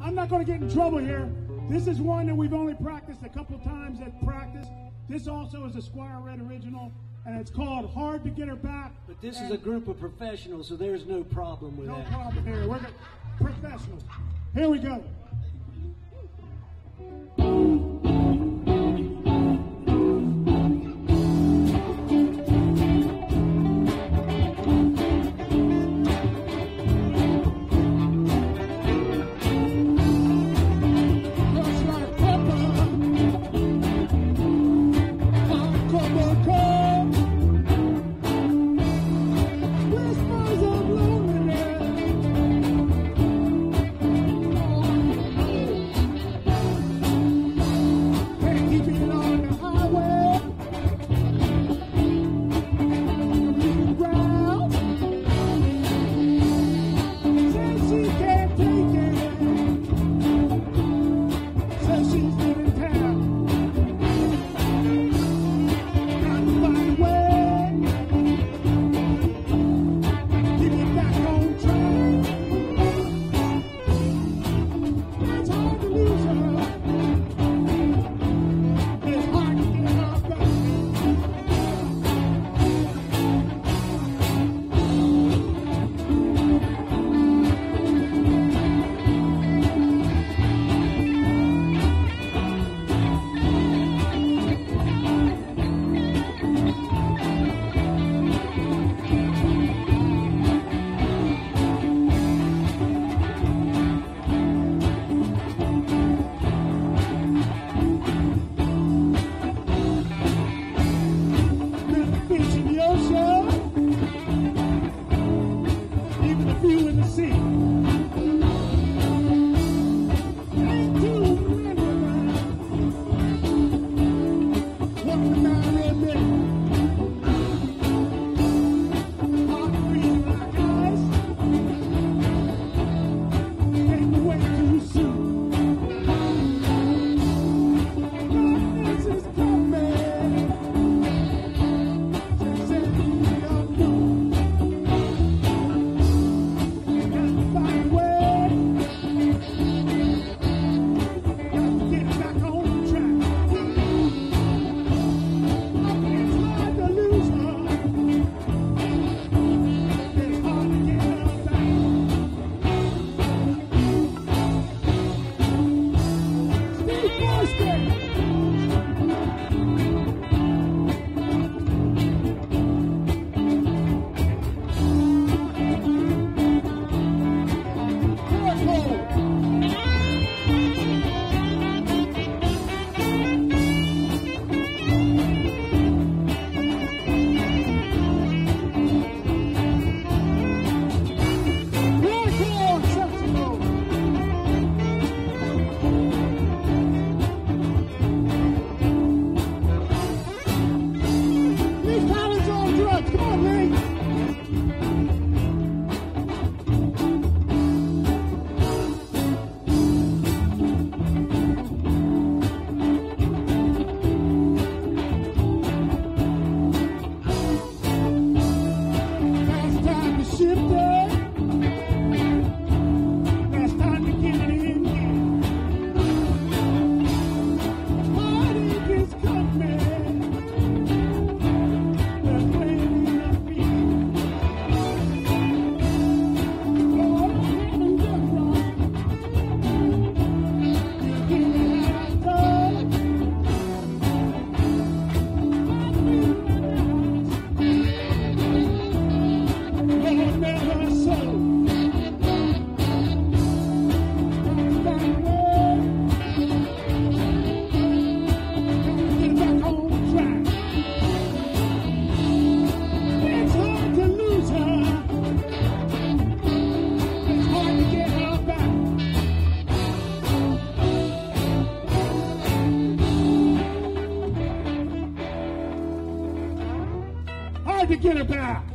I'm not going to get in trouble here. This is one that we've only practiced a couple times at practice. This also is a Squier Red original, and it's called Hard to Get Her Back. But this is a group of professionals, so there's no problem with that. No problem here. We're professionals. Here we go. To get her back.